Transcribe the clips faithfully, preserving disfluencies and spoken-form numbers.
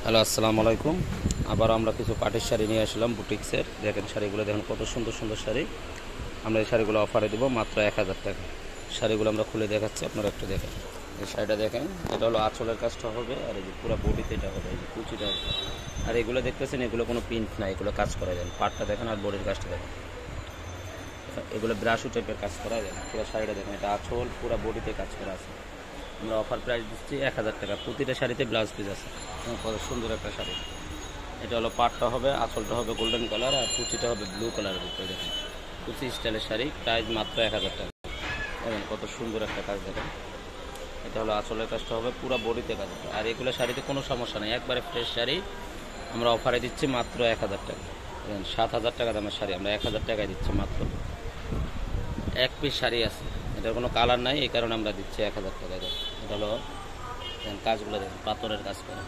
Hello, আসসালামু আলাইকুম। আবার আমরা কিছু পাটের শাড়ি নিয়ে আসলাম বুটিক্সের। দেখেন শাড়িগুলো, দেখেন কত সুন্দর সুন্দর শাড়ি। আমরা এই শাড়িগুলো অফারে দেবো মাত্র এক হাজার টাকা। শাড়িগুলো আমরা খুলে দেখাচ্ছি, আপনারা একটু দেখেন। এই শাড়িটা দেখেন, এটা হলো আঁচলের কাজটা হবে, আর এই যে পুরো বডিতে এটা হবে, এই যে কুচিটা হবে। আর এগুলো দেখতেছেন, এগুলো কোনো প্রিন্ট না, এগুলো কাজ করা যায়। পাটটা দেখেন আর বডির কাজটা দেখেন, এগুলো ব্রাশু টাইপের কাজ করা যায়। পুরো শাড়িটা দেখেন, এটা আঁচল পুরো বডিতে কাজ করা আছে। আমরা অফার প্রাইস দিচ্ছি এক হাজার টাকা। প্রতিটা শাড়িতে ব্লাউজ পিস আছে। কত সুন্দর একটা শাড়ি। এটা হলো পাটটা হবে, আঁচলটা হবে গোল্ডেন কালার, আর কুচিটা হবে ব্লু কালারের উপরে। দেখেন কুচি স্টাইলের শাড়ি, প্রাইস মাত্র এক হাজার টাকা। দেখেন কত সুন্দর একটা কাজ। দেখেন এটা হলো আঁচলের কাজটা হবে, পুরো বডিতে কাজ হবে। আর এগুলো শাড়িতে কোনো সমস্যা নেই, একবারে ফ্রেশ শাড়ি। আমরা অফারে দিচ্ছি মাত্র এক হাজার টাকা। দেখেন সাত হাজার টাকা দামের শাড়ি আমরা এক হাজার টাকায় দিচ্ছি মাত্র। এক পিস শাড়ি আছে, এটার কোনো কালার নাই, এই কারণে আমরা দিচ্ছি এক হাজার টাকা। দেখেন এটা হলো, দেখেন কাজগুলো দেখেন পাথরের কাজ করা,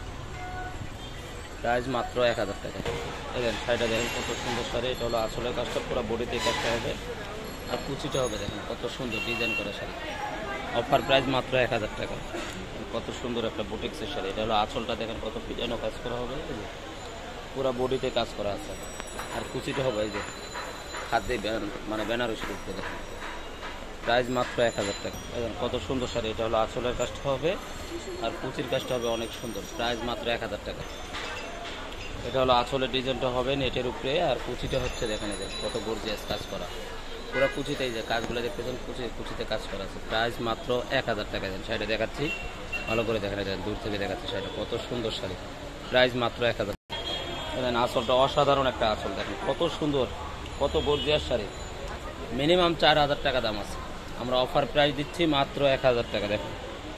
প্রাইস মাত্র এক হাজার টাকা। দেখেন শাড়িটা দেখেন কত সুন্দর শাড়ি। এটা হলো আঁচলের কাজটা, পুরো বডিতে কাজটা হবে, আর কুচিটা হবে। দেখেন কত সুন্দর ডিজাইন করা শাড়ি। অফার প্রাইস মাত্র এক হাজার টাকা। কত সুন্দর একটা বুটিক্সের শাড়ি। এটা হলো আঁচলটা দেখেন কত ডিজাইনও কাজ করা হবে, পুরো বডিতে কাজ করা আছে। আর কুচিটা হবে এই যে খাদ্যে মানে বেনারসি করতে। দেখেন প্রাইস মাত্র এক হাজার টাকা। দেখেন কত সুন্দর শাড়ি। এটা হলো আঁচলের কাজটা হবে, আর কুচির কাজটা হবে অনেক সুন্দর, প্রাইস মাত্র এক হাজার টাকা। এটা হলো আঁচলের ডিজাইনটা হবে নেটের উপরে, আর কুচিটা হচ্ছে দেখেন এই যে কত গর্জিয়াস কাজ করা। পুরো কুচিতেই যে কাজগুলো দেখতেছেন, কুচি কুচিতে কাজ করা আছে। প্রাইস মাত্র এক হাজার টাকা। দেন শাড়িটা দেখাচ্ছি, ভালো করে দেখেন, দেন দূর থেকে দেখাচ্ছি শাড়িটা কত সুন্দর শাড়ি। প্রাইস মাত্র এক হাজার। দেখেন আঁচলটা অসাধারণ একটা আঁচল, দেখেন কত সুন্দর, কত গর্জিয়াস শাড়ি। মিনিমাম চার হাজার টাকা দাম আছে, আমরা অফার প্রাইস দিচ্ছি মাত্র এক হাজার টাকা। দেখেন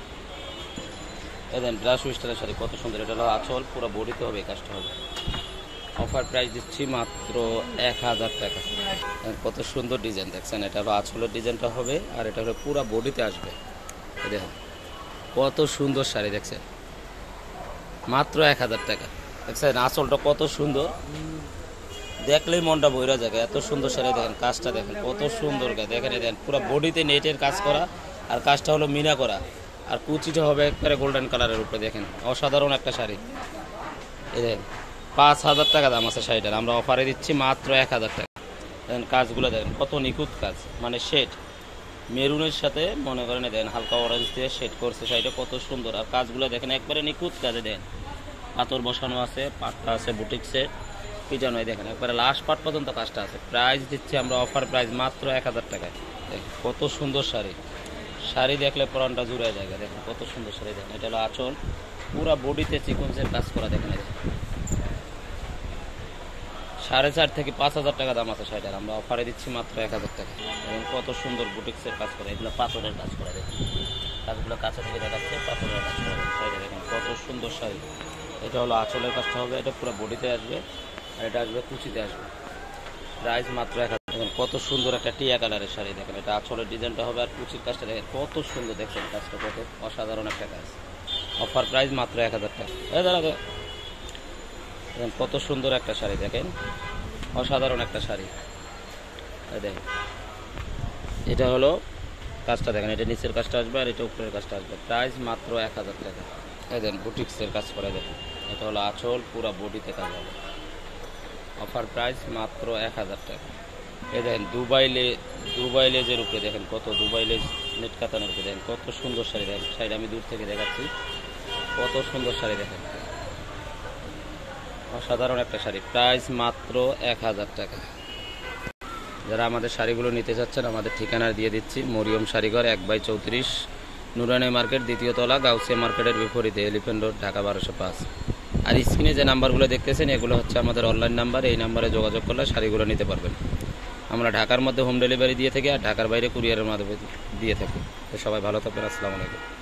দেখেন ব্রাশ স্টাইলের শাড়ি কত সুন্দর। এটা হলো আঁচল, পুরো বডিতে হবে কাজটা হবে। অফার প্রাইস দিচ্ছি মাত্র এক হাজার টাকা। কত সুন্দর ডিজাইন দেখছেন। এটা হলো আঁচলের ডিজাইনটা হবে, আর এটা হলো পুরো বডিতে আসবে। দেখেন কত সুন্দর শাড়ি, দেখছেন মাত্র এক হাজার টাকা। দেখছেন আঁচলটা কত সুন্দর, দেখলেই মনটা বইরা যায়। এত সুন্দর শাড়ি। দেখেন কাজটা দেখেন কত সুন্দর। দেখেন দেখেন পুরো বডিতে নেটের কাজ করা, আর কাজটা হলো মিনা করা, আর কুচিটা হবে একবারে গোল্ডেন কালারের উপরে। দেখেন অসাধারণ একটা শাড়ি। এই দেখেন পাঁচ হাজার টাকা দাম আছে শাড়িটার, আমরা অফারে দিচ্ছি মাত্র এক হাজার টাকা। দেখেন কাজগুলো দেখেন কত নিখুঁত কাজ, মানে শেড মেরুনের সাথে মনে করেন দেখেন হালকা অরেঞ্জ দিয়ে শেড করছে শাড়িটা, কত সুন্দর। আর কাজগুলো দেখেন একবারে নিখুঁত কাজে। দেন পাথর বসানো আছে, পাটটা আছে বুটিক্সে পিটানো। দেখেন একবারে লাস্ট পাট পর্যন্ত কাজটা আছে। প্রাইস দিচ্ছি আমরা অফার প্রাইস মাত্র এক হাজার টাকায়। দেখেন কত সুন্দর শাড়ি। শাড়ি দেখলে প্রাণটা জুড়ে যায়। দেখেন কত সুন্দর শাড়ি। দেখেন এটা হলো আঁচল, পুরো বডিতে চিকনসের কাজ করা। দেখেন সাড়ে চার থেকে পাঁচ হাজার টাকা দাম আছে শাড়িটার, আমরা অফারে দিচ্ছি মাত্র এক হাজার টাকা। এবং কত সুন্দর বুটিক্সের কাজ করা, এগুলো পাথরের কাজ করা। দেখেন কাজগুলো কাছে থেকে দেখাচ্ছে, পাথরের কাজ করা শাড়িটা। দেখেন কত সুন্দর শাড়ি। এটা হলো আঁচলের কাজটা হবে, এটা পুরো বডিতে আসবে, আর এটা আসবে কুচিতে আসবে। প্রাইস মাত্র এক হাজার। দেখেন কত সুন্দর একটা টিয়া কালারের শাড়ি। দেখেন এটা আঁচলের ডিজাইনটা হবে, আর কুচির কাজটা দেখেন কত সুন্দর। দেখছেন কাজটা কত অসাধারণ একটা কাজ। অফার প্রাইস মাত্র এক হাজার টাকা। এই দাঁড়া, দেখেন কত সুন্দর একটা শাড়ি। দেখেন অসাধারণ একটা শাড়ি। দেখেন এটা হলো কাজটা। দেখেন এটা নিচের কাজটা আসবে, আর এটা উপরের কাজটা আসবে। প্রাইস মাত্র এক হাজার টাকা। এই দেখেন বুটিক্সের কাজ করে। দেখেন এটা হলো আঁচল, পুরো বডিতে কাজ হবে। অফার প্রাইস মাত্র এক হাজার টাকা। এই দেখেন দুবাই লে দুবাই লেজের উপরে। দেখেন কত দুবাই লেজ নেট কাতানের উপরে। দেখেন কত সুন্দর শাড়ি। দেখেন শাড়িটা আমি দূর থেকে দেখাচ্ছি, কত সুন্দর শাড়ি। দেখেন অসাধারণ একটা শাড়ি। প্রাইস মাত্র এক হাজার টাকা। যারা আমাদের শাড়িগুলো নিতে চাচ্ছেন, আমাদের ঠিকানা দিয়ে দিচ্ছি। মরিয়ম শাড়িঘর, এক বাই চৌত্রিশ, নুরানি মার্কেট, দ্বিতীয় তলা, গাউসিয়া মার্কেটের বিপরীতে, এলিফেন্ট রোড, ঢাকা বারোশো পাঁচ। আর স্ক্রিনে যে নাম্বারগুলো দেখতেছেন, এগুলো হচ্ছে আমাদের অনলাইন নাম্বার। এই নাম্বারে যোগাযোগ করলে শাড়িগুলো নিতে পারবেন। আমরা ঢাকার মধ্যে হোম ডেলিভারি দিয়ে থাকি, আর ঢাকার বাইরে কুরিয়ারের মাধ্যমে দিয়ে থাকি। তো সবাই ভালো থাকবেন। আসসালামু আলাইকুম।